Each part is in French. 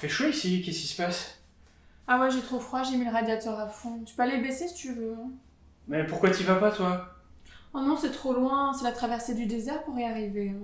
Fait chaud ici, qu'est-ce qui se passe? Ah ouais, j'ai trop froid, j'ai mis le radiateur à fond. Tu peux aller baisser si tu veux. Mais pourquoi t'y vas pas, toi? Oh non, c'est trop loin, c'est la traversée du désert pour y arriver.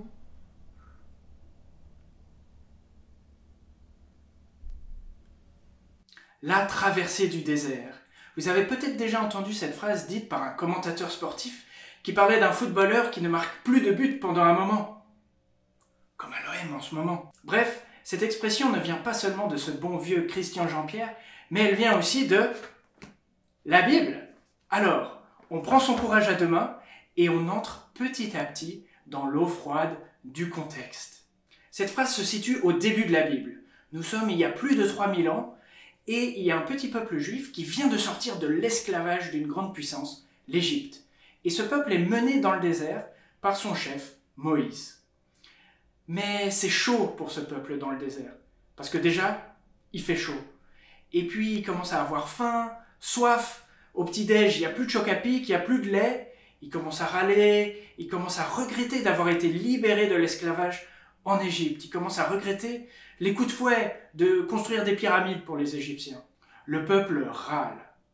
La traversée du désert. Vous avez peut-être déjà entendu cette phrase dite par un commentateur sportif qui parlait d'un footballeur qui ne marque plus de but pendant un moment. Comme à l'OM en ce moment. Bref, cette expression ne vient pas seulement de ce bon vieux Christian Jean-Pierre, mais elle vient aussi de la Bible. Alors, on prend son courage à deux mains et on entre petit à petit dans l'eau froide du contexte. Cette phrase se situe au début de la Bible. Nous sommes il y a plus de 3000 ans et il y a un petit peuple juif qui vient de sortir de l'esclavage d'une grande puissance, l'Égypte. Et ce peuple est mené dans le désert par son chef, Moïse. Mais c'est chaud pour ce peuple dans le désert, parce que déjà, il fait chaud. Et puis, il commence à avoir faim, soif. Au petit-déj, il n'y a plus de choc à pic, il n'y a plus de lait. Il commence à râler, il commence à regretter d'avoir été libéré de l'esclavage en Égypte. Il commence à regretter les coups de fouet de construire des pyramides pour les Égyptiens. Le peuple râle.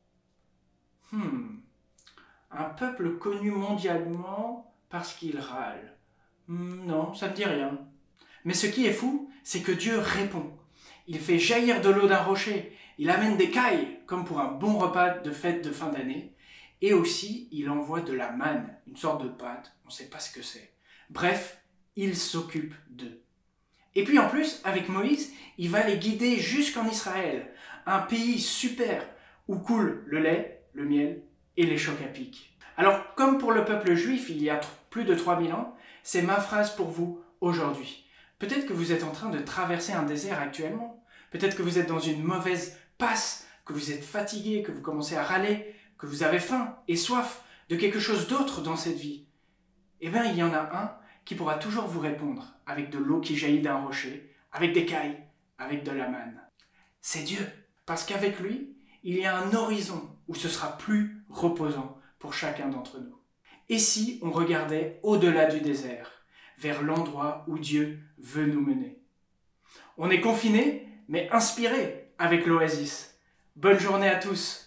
Un peuple connu mondialement parce qu'il râle. Non, ça ne me dit rien. Mais ce qui est fou, c'est que Dieu répond. Il fait jaillir de l'eau d'un rocher. Il amène des cailles, comme pour un bon repas de fête de fin d'année. Et aussi, il envoie de la manne, une sorte de pâte, on ne sait pas ce que c'est. Bref, il s'occupe d'eux. Et puis en plus, avec Moïse, il va les guider jusqu'en Israël, un pays super où coule le lait, le miel et les chocs à pic. Alors, comme pour le peuple juif il y a plus de 3000 ans, c'est ma phrase pour vous aujourd'hui. Peut-être que vous êtes en train de traverser un désert actuellement. Peut-être que vous êtes dans une mauvaise passe, que vous êtes fatigué, que vous commencez à râler, que vous avez faim et soif de quelque chose d'autre dans cette vie. Eh bien, il y en a un qui pourra toujours vous répondre avec de l'eau qui jaillit d'un rocher, avec des cailles, avec de la manne. C'est Dieu. Parce qu'avec lui, il y a un horizon où ce sera plus reposant pour chacun d'entre nous. Et si on regardait au-delà du désert, vers l'endroit où Dieu veut nous mener? On est confinés, mais inspirés avec l'Oasis. Bonne journée à tous!